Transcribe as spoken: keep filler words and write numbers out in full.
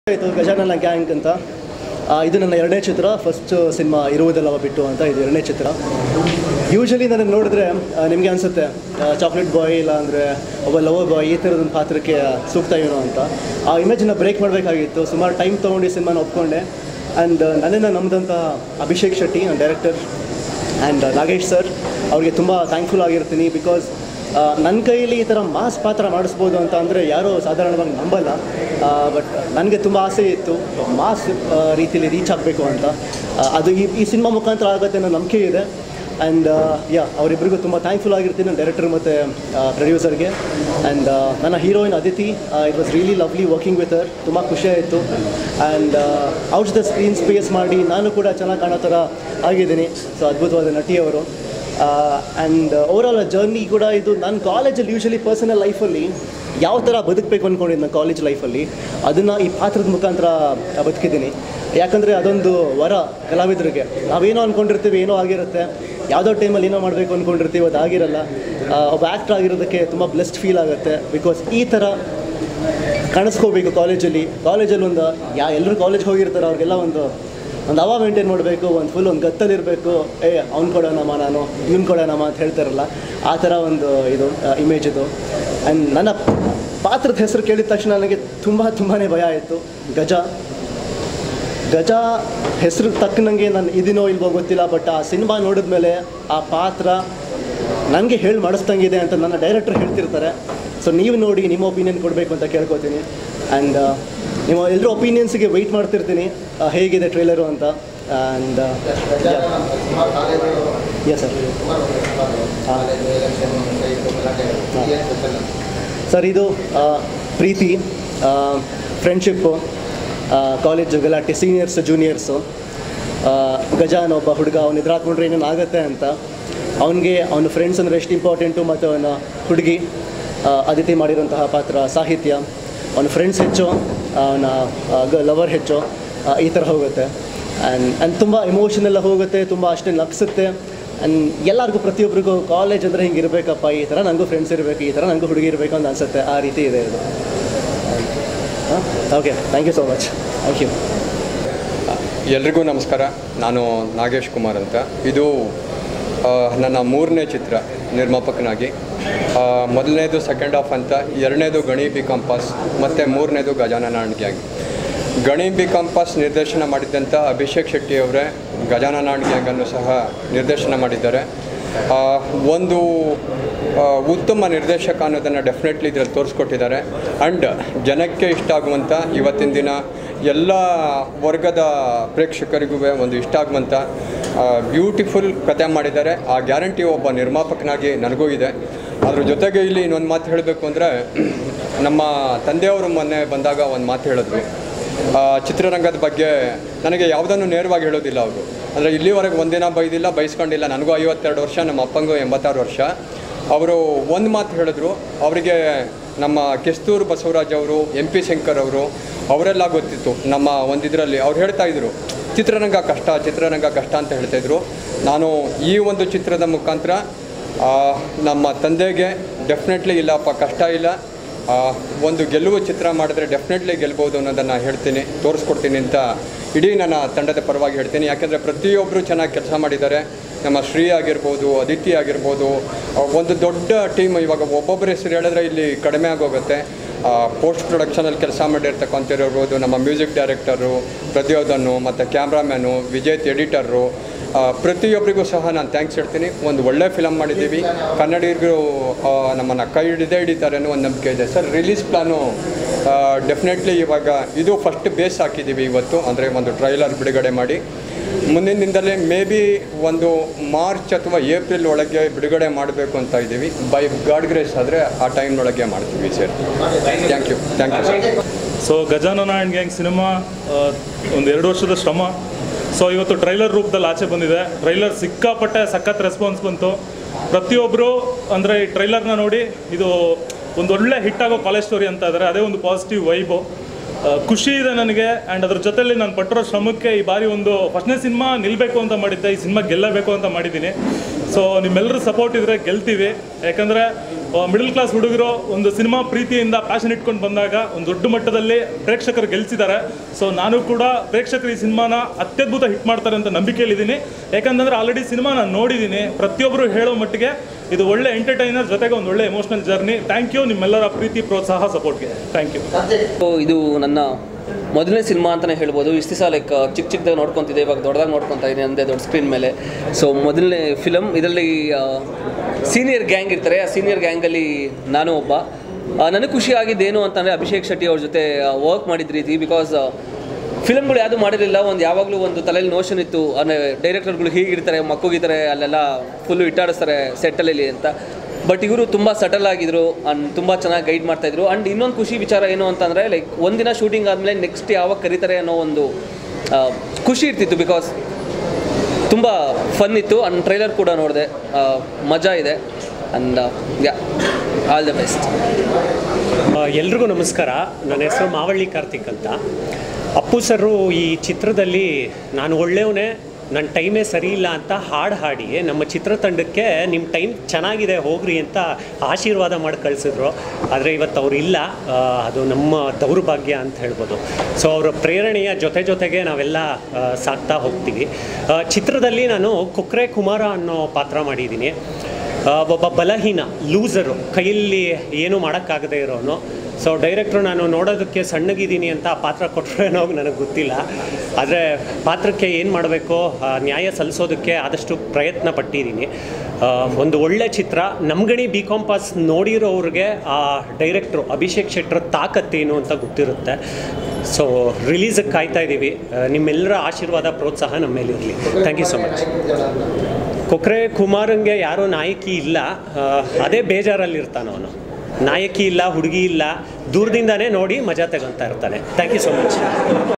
ಆಯಿತು ಗಜಾನನ ಗ್ಯಾಂಗ್ ಅಂತ. ಇದು ನನ್ನ ಎರಡನೇ ಚಿತ್ರ. ಫಸ್ಟ್ ಸಿನಿಮಾ ಇರುವುದೆಲ್ಲವ ಬಿಟ್ಟು ಅಂತ, ಇದು ಎರಡನೇ ಚಿತ್ರ. ಯೂಶಲಿ ನನಗೆ ನೋಡಿದ್ರೆ ನಿಮಗೆ ಅನಿಸುತ್ತೆ ಚಾಕ್ಲೇಟ್ ಬಾಯ್ ಇಲ್ಲ ಅಂದರೆ ಒಬ್ಬ ಲವರ್ ಬಾಯ್ ಈ ಥರದೊಂದು ಪಾತ್ರಕ್ಕೆ ಸೂಕ್ತ ಏನೋ ಅಂತ. ಆ ಇಮೇಜನ್ನ ಬ್ರೇಕ್ ಮಾಡಬೇಕಾಗಿತ್ತು. ಸುಮಾರು ಟೈಮ್ ತೊಗೊಂಡು ಸಿನಿಮಾನ ಒಪ್ಕೊಂಡೆ. ಆ್ಯಂಡ್ ನನ್ನನ್ನು ನಮ್ಮದಂಥ Abhishek Shetty director and Nagesh sir ಅವ್ರಿಗೆ ತುಂಬ ಥ್ಯಾಂಕ್ಫುಲ್ ಆಗಿರ್ತೀನಿ. ಬಿಕಾಸ್ ನನ್ನ ಕೈಯಲ್ಲಿ ಈ ಥರ ಮಾಸ್ ಪಾತ್ರ ಮಾಡಿಸ್ಬೋದು ಅಂತ ಅಂದರೆ ಯಾರೂ ಸಾಧಾರಣವಾಗಿ ನಂಬಲ್ಲ. ಬಟ್ ನನಗೆ ತುಂಬ ಆಸೆ ಇತ್ತು ಮಾಸ್ ರೀತಿಯಲ್ಲಿ ರೀಚ್ ಆಗಬೇಕು ಅಂತ. ಅದು ಈ ಈ ಸಿನಿಮಾ ಮುಖಾಂತರ ಆಗುತ್ತೆ ಅನ್ನೋ ನಂಬಿಕೆ ಇದೆ. ಆ್ಯಂಡ್ ಯಾ ಅವರಿಬ್ಬರಿಗೂ ತುಂಬ ಥ್ಯಾಂಕ್ಫುಲ್ ಆಗಿರ್ತೀನಿ, ನನ್ನ ಡೈರೆಕ್ಟರ್ ಮತ್ತು ಪ್ರೊಡ್ಯೂಸರ್ಗೆ. ಆ್ಯಂಡ್ ನನ್ನ heroine Aditi, it was really lovely working with her. ತುಂಬ ಖುಷಿಯಾಯಿತು. ಆ್ಯಂಡ್ ಅವ್ರ ಜೊತೆ ಸ್ಕ್ರೀನ್ ಸ್ಪೇಸ್ ಮಾಡಿ ನಾನು ಕೂಡ ಚೆನ್ನಾಗಿ ಕಾಣೋ ಥರ ಆಗಿದ್ದೀನಿ. ಸೊ ಅದ್ಭುತವಾದ ನಟಿಯವರು. ಆ್ಯಂಡ್ ಓವರಾಲ್ ಜರ್ನಿ ಕೂಡ ಇದು ನನ್ನ ಕಾಲೇಜಲ್ಲಿ ಯೂಶಲಿ ಪರ್ಸನಲ್ ಲೈಫಲ್ಲಿ ಯಾವ ಥರ ಬದುಕಬೇಕು ಅಂದ್ಕೊಂಡಿದ್ದು ನಾನು ಕಾಲೇಜ್ ಲೈಫಲ್ಲಿ ಅದನ್ನು ಈ ಪಾತ್ರದ ಮುಖಾಂತರ ಬದುಕಿದ್ದೀನಿ. ಯಾಕಂದರೆ ಅದೊಂದು ವರ ಕಲಾವಿದರಿಗೆ. ನಾವೇನೋ ಅಂದ್ಕೊಂಡಿರ್ತೀವಿ, ಏನೋ ಆಗಿರುತ್ತೆ, ಯಾವುದೋ ಟೈಮಲ್ಲಿ ಏನೋ ಮಾಡಬೇಕು ಅಂದ್ಕೊಂಡಿರ್ತೀವಿ, ಅದು ಆಗಿರಲ್ಲ. ಒಬ್ಬ ಆ್ಯಕ್ಟ್ರ್ ಆಗಿರೋದಕ್ಕೆ ತುಂಬ ಬ್ಲೆಸ್ಡ್ ಫೀಲ್ ಆಗುತ್ತೆ. ಬಿಕಾಸ್ ಈ ಥರ ಕಾಣಿಸ್ಕೋಬೇಕು ಕಾಲೇಜಲ್ಲಿ. ಕಾಲೇಜಲ್ಲಿ ಒಂದು ಯಾ ಎಲ್ಲರೂ ಕಾಲೇಜ್ಗೆ ಹೋಗಿರ್ತಾರೆ, ಅವ್ರಿಗೆಲ್ಲ ಒಂದು ಒಂದು ಅವ ಮೇಂಟೈನ್ ಮಾಡಬೇಕು, ಒಂದು ಫುಲ್ ಒಂದು ಗತ್ತಲ್ಲಿರಬೇಕು. ಏ ಅವ್ನು ಕೊಡೋಣಮ್ಮ, ನಾನು ಇವ್ನು ಕೊಡೋಣಮ್ಮ ಅಂತ ಹೇಳ್ತಾರಲ್ಲ, ಆ ಥರ ಒಂದು ಇದು ಇಮೇಜ್ ಇದು. ಆ್ಯಂಡ್ ನನ್ನ ಪಾತ್ರದ ಹೆಸರು ಕೇಳಿದ ತಕ್ಷಣ ನನಗೆ ತುಂಬ ತುಂಬಾ ಭಯ ಆಯಿತು. ಗಜ ಗಜ ಹೆಸರು ತಕ್ಕನಂಗೆ ನಾನು ಇದೀನೋ ಇಲ್ವೋ ಗೊತ್ತಿಲ್ಲ. ಬಟ್ ಆ ಸಿನಿಮಾ ನೋಡಿದ ಮೇಲೆ ಆ ಪಾತ್ರ ನನಗೆ ಹೇಳಿ ಮಾಡಿಸ್ದಂಗಿದೆ ಅಂತ ನನ್ನ ಡೈರೆಕ್ಟರ್ ಹೇಳ್ತಿರ್ತಾರೆ. ಸೊ ನೀವು ನೋಡಿ ನಿಮ್ಮ ಒಪಿನಿಯನ್ ಕೊಡಬೇಕು ಅಂತ ಕೇಳ್ಕೊತೀನಿ. ಆ್ಯಂಡ್ ನಿಮ್ಮ ಎಲ್ಲರ ಒಪಿನಿಯನ್ಸಿಗೆ ವೆಯ್ಟ್ ಮಾಡ್ತಿರ್ತೀನಿ ಹೇಗಿದೆ ಟ್ರೈಲರು ಅಂತ. And S sir. ಸರ್ ಇದು ಪ್ರೀತಿ, ಫ್ರೆಂಡ್ಶಿಪ್ಪು, ಕಾಲೇಜ್ ಗಲಾಟೆ, ಸೀನಿಯರ್ಸ್ ಜೂನಿಯರ್ಸು. ಗಜಾನ ಒಬ್ಬ ಹುಡುಗ, ಅವ್ನು ಎದುರಾಕೊಂಡ್ರೆ ಏನೇನು ಆಗುತ್ತೆ ಅಂತ. ಅವನಿಗೆ ಅವನ ಫ್ರೆಂಡ್ಸ್ ಅಂದರೆ ಎಷ್ಟು ಇಂಪಾರ್ಟೆಂಟು, ಮತ್ತು ಅವನ ಹುಡುಗಿ ಅದಿತಿ ಮಾಡಿರೋಂತಹ ಪಾತ್ರ ಸಾಹಿತ್ಯ. ಅವನ ಫ್ರೆಂಡ್ಸ್ ಹೆಚ್ಚು, ಅವನ ಗ ಲವರ್ ಹೆಚ್ಚು, ಈ ಥರ ಹೋಗುತ್ತೆ. ಆ್ಯಂಡ್ ಆ್ಯಂಡ್ ತುಂಬ ಎಮೋಷನೆಲ್ಲ ಹೋಗುತ್ತೆ, ತುಂಬ ಅಷ್ಟೇ ನಗಿಸುತ್ತೆ. ಆ್ಯಂಡ್ ಎಲ್ಲರಿಗೂ ಪ್ರತಿಯೊಬ್ಬರಿಗೂ ಕಾಲೇಜ್ ಅಂದರೆ ಹಿಂಗೆ ಇರಬೇಕಪ್ಪ, ಈ ಥರ ನನಗೂ ಫ್ರೆಂಡ್ಸ್ ಇರಬೇಕು, ಈ ಥರ ನನಗೂ ಹುಡುಗಿ ಇರಬೇಕು ಅಂತ ಅನಿಸುತ್ತೆ. ಆ ರೀತಿ ಇದೆ ಇದು. ಹಾಂ okay, thank you so much. Thank you. ಎಲ್ರಿಗೂ ನಮಸ್ಕಾರ. ನಾನು ನಾಗೇಶ್ ಕುಮಾರ್ ಅಂತ. ಇದು ನನ್ನ ಮೂರನೇ ಚಿತ್ರ ನಿರ್ಮಾಪಕನಾಗಿ. ಮೊದಲನೇದು ಸೆಕೆಂಡ್ ಹಾಫ್ ಅಂತ, ಎರಡನೇದು ಗಣಿ ಬಿ ಕಂಪಾಸ್, ಮತ್ತು ಮೂರನೇದು Gajanana gang. Gani B com pass ನಿರ್ದೇಶನ ಮಾಡಿದ್ದಂಥ ಅಭಿಷೇಕ್ ಶೆಟ್ಟಿಯವರೇ ಗಜಾನನ ಗ್ಯಾಂಗನ್ನು ಸಹ ನಿರ್ದೇಶನ ಮಾಡಿದ್ದಾರೆ. ಒಂದು ಉತ್ತಮ ನಿರ್ದೇಶಕ ಅನ್ನೋದನ್ನು ಡೆಫಿನೆಟ್ಲಿ ಇದರಲ್ಲಿ ತೋರಿಸ್ಕೊಟ್ಟಿದ್ದಾರೆ. ಆ್ಯಂಡ್ ಜನಕ್ಕೆ ಇಷ್ಟ ಆಗುವಂಥ, ಇವತ್ತಿನ ದಿನ ಎಲ್ಲ ವರ್ಗದ ಪ್ರೇಕ್ಷಕರಿಗೂ ಒಂದು ಇಷ್ಟ ಆಗುವಂಥ ಬ್ಯೂಟಿಫುಲ್ ಕತೆ ಮಾಡಿದ್ದಾರೆ. ಆ ಗ್ಯಾರಂಟಿ ಒಬ್ಬ ನಿರ್ಮಾಪಕನಾಗಿ ನನಗೂ ಇದೆ. ಅದ್ರ ಜೊತೆಗೆ ಇಲ್ಲಿ ಇನ್ನೊಂದು ಮಾತು ಹೇಳಬೇಕು ಅಂದರೆ, ನಮ್ಮ ತಂದೆಯವರು ಮೊನ್ನೆ ಬಂದಾಗ ಒಂದು ಮಾತು ಹೇಳಿದ್ರು ಚಿತ್ರರಂಗದ ಬಗ್ಗೆ. ನನಗೆ ಯಾವುದನ್ನು ನೇರವಾಗಿ ಹೇಳೋದಿಲ್ಲ ಅವರು. ಅಂದರೆ ಇಲ್ಲಿವರೆಗೆ ಒಂದಿನ ಬೈದಿಲ್ಲ, ಬೈಸ್ಕೊಂಡಿಲ್ಲ. ನನಗೂ ಐವತ್ತೆರಡು ವರ್ಷ, ನಮ್ಮ ಅಪ್ಪಂಗೂ ಎಂಬತ್ತಾರು ವರ್ಷ. ಅವರು ಒಂದು ಮಾತು ಹೇಳಿದ್ರು. ಅವರಿಗೆ ನಮ್ಮ ಕೆಸ್ತೂರು ಬಸವರಾಜ್ ಅವರು, ಎಂ ಪಿ ಶಂಕರ್ ಅವರು, ಅವರೆಲ್ಲ ಗೊತ್ತಿತ್ತು ನಮ್ಮ ಒಂದಿದ್ರಲ್ಲಿ. ಅವ್ರು ಹೇಳ್ತಾಯಿದ್ರು ಚಿತ್ರರಂಗ ಕಷ್ಟ, ಚಿತ್ರರಂಗ ಕಷ್ಟ ಅಂತ ಹೇಳ್ತಾಯಿದ್ರು. ನಾನು ಈ ಒಂದು ಚಿತ್ರದ ಮುಖಾಂತರ ನಮ್ಮ ತಂದೆಗೆ ಡೆಫಿನೆಟ್ಲಿ ಇಲ್ಲಪ್ಪ ಕಷ್ಟ ಇಲ್ಲ, ಒಂದು ಗೆಲುವು ಚಿತ್ರ ಮಾಡಿದ್ರೆ ಡೆಫಿನೆಟ್ಲಿ ಗೆಲ್ಬೋದು ಅನ್ನೋದನ್ನು ಹೇಳ್ತೀನಿ, ತೋರಿಸ್ಕೊಡ್ತೀನಿ ಅಂತ ಇಡೀ ನನ್ನ ತಂಡದ ಪರವಾಗಿ ಹೇಳ್ತೀನಿ. ಯಾಕೆಂದರೆ ಪ್ರತಿಯೊಬ್ಬರು ಚೆನ್ನಾಗಿ ಕೆಲಸ ಮಾಡಿದ್ದಾರೆ. ನಮ್ಮ ಶ್ರೀ ಆಗಿರ್ಬೋದು, ಅದಿತಿ ಆಗಿರ್ಬೋದು, ಒಂದು ದೊಡ್ಡ ಟೀಮ್. ಇವಾಗ ಒಬ್ಬೊಬ್ಬರ ಹೆಸರು ಹೇಳಿದ್ರೆ ಇಲ್ಲಿ ಕಡಿಮೆ ಆಗೋಗುತ್ತೆ. ಪೋಸ್ಟ್ ಪ್ರೊಡಕ್ಷನಲ್ಲಿ ಕೆಲಸ ಮಾಡಿರ್ತಕ್ಕಂಥವ್ರಿರ್ಬೋದು, ನಮ್ಮ ಮ್ಯೂಸಿಕ್ ಡೈರೆಕ್ಟರು ಪ್ರತಿಯೊಂದನ್ನು, ಮತ್ತು ಕ್ಯಾಮ್ರಾಮ್ಯಾನು, ವಿಜೇತ್ ಎಡಿಟರು, ಪ್ರತಿಯೊಬ್ಬರಿಗೂ ಸಹ ನಾನು ಥ್ಯಾಂಕ್ಸ್ ಹೇಳ್ತೀನಿ. ಒಂದು ಒಳ್ಳೆ ಫಿಲಮ್ ಮಾಡಿದ್ದೀವಿ. ಕನ್ನಡಿಗರು ನಮ್ಮನ್ನು ಕೈ ಹಿಡಿದೇ ಹಿಡಿತಾರೆ ಅನ್ನೋ ಒಂದು ನಂಬಿಕೆ ಇದೆ ಸರ್. ರಿಲೀಸ್ ಪ್ಲಾನು ಡೆಫಿನೆಟ್ಲಿ ಇವಾಗ ಇದು ಫಸ್ಟ್ ಬೇಸ್ ಹಾಕಿದ್ದೀವಿ ಇವತ್ತು, ಅಂದರೆ ಒಂದು ಟ್ರೈಲರ್ ಬಿಡುಗಡೆ ಮಾಡಿ. ಮುಂದಿನ ದಿನದಲ್ಲೇ ಮೇ ಬಿ ಒಂದು ಮಾರ್ಚ್ ಅಥವಾ ಏಪ್ರಿಲ್ ಒಳಗೆ ಬಿಡುಗಡೆ ಮಾಡಬೇಕು ಅಂತ ಇದ್ದೀವಿ. ಬೈ ಗಾಡ್ ಗ್ರೇಸ್ ಆದರೆ ಆ ಟೈಮ್ನೊಳಗೆ ಮಾಡ್ತೀವಿ ಸರ್. Thank you thank you sir. So Gajanana and gang ಸಿನಿಮಾ ಒಂದು ಎರಡು ವರ್ಷದ ಶ್ರಮ. ಸೊ ಇವತ್ತು ಟ್ರೈಲರ್ ರೂಪದಲ್ಲಿ ಆಚೆ ಬಂದಿದೆ. ಟ್ರೈಲರ್ ಸಿಕ್ಕಾಪಟ್ಟೆ ಸಖತ್ ರೆಸ್ಪಾನ್ಸ್ ಬಂತು. ಪ್ರತಿಯೊಬ್ಬರು ಅಂದರೆ ಈ ಟ್ರೈಲರ್ನ ನೋಡಿ ಇದು ಒಂದು ಒಳ್ಳೆ ಹಿಟ್ ಆಗೋ ಕಾಲೇಜ್ ಸ್ಟೋರಿ ಅಂತ ಇದ್ದಾರೆ. ಅದೇ ಒಂದು ಪಾಸಿಟಿವ್ ವೈಬು. ಖುಷಿ ಇದೆ ನನಗೆ. ಆ್ಯಂಡ್ ಅದ್ರ ಜೊತೆಯಲ್ಲಿ ನಾನು ಪಟ್ಟಿರೋ ಶ್ರಮಕ್ಕೆ ಈ ಬಾರಿ ಒಂದು ಫಸ್ಟ್ನೇ ಸಿನಿಮಾ ನಿಲ್ಲಬೇಕು ಅಂತ ಮಾಡಿದ್ದೆ, ಈ ಸಿನಿಮಾ ಗೆಲ್ಲಬೇಕು ಅಂತ ಮಾಡಿದ್ದೀನಿ. ಸೊ ನಿಮ್ಮೆಲ್ಲರೂ ಸಪೋರ್ಟ್ ಇದ್ದರೆ ಗೆಲ್ತೀವಿ. ಯಾಕಂದರೆ ಮಿಡಲ್ ಕ್ಲಾಸ್ ಹುಡುಗರು ಒಂದು ಸಿನಿಮಾ ಪ್ರೀತಿಯಿಂದ ಪ್ಯಾಷನ್ ಇಟ್ಕೊಂಡು ಬಂದಾಗ ಒಂದು ದೊಡ್ಡ ಮಟ್ಟದಲ್ಲಿ ಪ್ರೇಕ್ಷಕರು ಗೆಲ್ಸಿದ್ದಾರೆ. ಸೊ ನಾನು ಕೂಡ ಪ್ರೇಕ್ಷಕರು ಈ ಸಿನಿಮಾನ ಅತ್ಯದ್ಭುತ ಹಿಟ್ ಮಾಡ್ತಾರೆ ಅಂತ ನಂಬಿಕೆಯಲ್ಲಿದ್ದೀನಿ. ಯಾಕಂತಂದರೆ ಆಲ್ರೆಡಿ ಸಿನಿಮಾ ನಾನು ನೋಡಿದ್ದೀನಿ. ಪ್ರತಿಯೊಬ್ಬರು ಹೇಳೋ ಮಟ್ಟಿಗೆ ಇದು ಒಳ್ಳೆ ಎಂಟರ್ಟೈನರ್ ಜೊತೆಗೆ ಒಂದು ಒಳ್ಳೆ ಎಮೋಷನಲ್ ಜರ್ನಿ. ಥ್ಯಾಂಕ್ ಯು ನಿಮ್ಮೆಲ್ಲರ ಪ್ರೀತಿ ಪ್ರೋತ್ಸಾಹ ಸಪೋರ್ಟ್ಗೆ. Thank you. ಇದು ನನ್ನ ಮೊದಲನೇ ಸಿನಿಮಾ ಅಂತಲೇ ಹೇಳ್ಬೋದು. ಇಷ್ಟು ದಿವಸ ಲೈಕ್ ಚಿಕ್ಕ ಚಿಕ್ಕದಾಗಿ ನೋಡ್ಕೊತಿದ್ದೆ, ಇವಾಗ ದೊಡ್ಡದಾಗಿ ನೋಡ್ಕೊತಾ ಇದ್ದೀನಿ ಅಂದೆ ದೊಡ್ಡ ಸ್ಕ್ರೀನ್ ಮೇಲೆ. ಸೊ ಮೊದಲನೇ ಫಿಲಮ್ ಇದರಲ್ಲಿ ಸೀನಿಯರ್ ಗ್ಯಾಂಗ್ ಇರ್ತಾರೆ. ಆ ಸೀನಿಯರ್ ಗ್ಯಾಂಗಲ್ಲಿ ನಾನು ಒಬ್ಬ. ನನಗೆ ಖುಷಿ ಆಗಿದ್ದೇನು ಅಂತಂದರೆ ಅಭಿಷೇಕ್ ಶೆಟ್ಟಿ ಅವ್ರ ಜೊತೆ ವರ್ಕ್ ಮಾಡಿದ ರೀತಿ. ಬಿಕಾಸ್ ಫಿಲಮ್ಗಳು ಯಾವುದು ಮಾಡಿರಲಿಲ್ಲ. ಒಂದು ಯಾವಾಗಲೂ ಒಂದು ತಲೆಯಲ್ಲಿ ನೋಷನ್ ಇತ್ತು, ಅಂದರೆ ಡೈರೆಕ್ಟರ್ಗಳು ಹೀಗಿರ್ತಾರೆ, ಮಕ್ಕಳಿರ್ತಾರೆ, ಅಲ್ಲೆಲ್ಲ ಫುಲ್ಲು ಇಟ್ಟಾಡಿಸ್ತಾರೆ ಸೆಟ್ಟಲ್ಲಿ ಅಂತ. ಬಟ್ ಇವರು ತುಂಬ ಸಟಲ್ ಆಗಿದ್ರು ಆ್ಯಂಡ್ ತುಂಬ ಚೆನ್ನಾಗಿ ಗೈಡ್ ಮಾಡ್ತಾಯಿದ್ರು. ಆ್ಯಂಡ್ ಇನ್ನೊಂದು ಖುಷಿ ವಿಚಾರ ಏನು ಅಂತಂದರೆ ಲೈಕ್ ಒಂದಿನ ಶೂಟಿಂಗ್ ಆದಮೇಲೆ ನೆಕ್ಸ್ಟ್ ಯಾವಾಗ ಕರೀತಾರೆ ಅನ್ನೋ ಒಂದು ಖುಷಿ ಇರ್ತಿತ್ತು. ಬಿಕಾಸ್ ತುಂಬ ಫನ್ ಇತ್ತು. ಆ್ಯಂಡ್ ಟ್ರೈಲರ್ ಕೂಡ ನೋಡಿದೆ, ಮಜಾ ಇದೆ. And ya all the best. ಎಲ್ರಿಗೂ ನಮಸ್ಕಾರ. ನನ್ನ ಹೆಸರು ಮಾವಳ್ಳಿ ಕಾರ್ತಿಕ್ ಅಂತ. ಅಪ್ಪು ಸರು ಈ ಚಿತ್ರದಲ್ಲಿ ನಾನು ಒಳ್ಳೆಯವನೇ, ನನ್ನ ಟೈಮೇ ಸರಿ ಇಲ್ಲ ಅಂತ ಹಾಡು ಹಾಡಿ ನಮ್ಮ ಚಿತ್ರತಂಡಕ್ಕೆ ನಿಮ್ಮ ಟೈಮ್ ಚೆನ್ನಾಗಿದೆ ಹೋಗ್ರಿ ಅಂತ ಆಶೀರ್ವಾದ ಮಾಡಿ ಕಳಿಸಿದ್ರು. ಆದರೆ ಇವತ್ತು ಅವರು ಇಲ್ಲ, ಅದು ನಮ್ಮ ದೌರ್ಭಾಗ್ಯ ಅಂತ ಹೇಳ್ಬೋದು. ಸೊ ಅವರ ಪ್ರೇರಣೆಯ ಜೊತೆ ಜೊತೆಗೆ ನಾವೆಲ್ಲ ಸಾಕ್ತಾ ಹೋಗ್ತೀವಿ. ಚಿತ್ರದಲ್ಲಿ ನಾನು ಕೊಕ್ರೆ ಕುಮಾರ ಅನ್ನೋ ಪಾತ್ರ ಮಾಡಿದ್ದೀನಿ. ಒಬ್ಬ ಬಲಹೀನ ಲೂಸರು, ಕೈಯಲ್ಲಿ ಏನೂ ಮಾಡೋಕ್ಕಾಗದೇ ಇರೋನು. ಸೊ ಡೈರೆಕ್ಟ್ರು ನಾನು ನೋಡೋದಕ್ಕೆ ಸಣ್ಣಗಿದ್ದೀನಿ ಅಂತ ಆ ಪಾತ್ರ ಕೊಟ್ಟರೇನೋ ನನಗೆ ಗೊತ್ತಿಲ್ಲ. ಆದರೆ ಪಾತ್ರಕ್ಕೆ ಏನು ಮಾಡಬೇಕೋ ನ್ಯಾಯ ಸಲ್ಲಿಸೋದಕ್ಕೆ ಆದಷ್ಟು ಪ್ರಯತ್ನ ಪಟ್ಟಿದ್ದೀನಿ. ಒಂದು ಒಳ್ಳೆ ಚಿತ್ರ. ನಮ್ಗಣಿ ಬಿ ಕಾಮ್ ಪಾಸ್ ನೋಡಿರೋರಿಗೆ ಆ ಡೈರೆಕ್ಟ್ರು ಅಭಿಷೇಕ್ ಶೆಟ್ಟರ್ ತಾಕತ್ತೇನು ಅಂತ ಗೊತ್ತಿರುತ್ತೆ. ಸೊ ರಿಲೀಸಿಗೆ ಕಾಯ್ತಾ ಇದ್ದೀವಿ. ನಿಮ್ಮೆಲ್ಲರ ಆಶೀರ್ವಾದ ಪ್ರೋತ್ಸಾಹ ನಮ್ಮ ಮೇಲಿರಲಿ. Thank you so much. ಕೊಕ್ರೆ ಕುಮಾರಂಗೆ ಯಾರೋ ನಾಯಕಿ ಇಲ್ಲ, ಅದೇ ಬೇಜಾರಲ್ಲಿರ್ತಾನೆ ಅವನು. ನಾಯಕಿ ಇಲ್ಲ, ಹುಡುಗಿ ಇಲ್ಲ, ದೂರದಿಂದನೇ ನೋಡಿ ಮಜಾ ತಗೊತಾ ಇರ್ತಾನೆ. Thank you so much.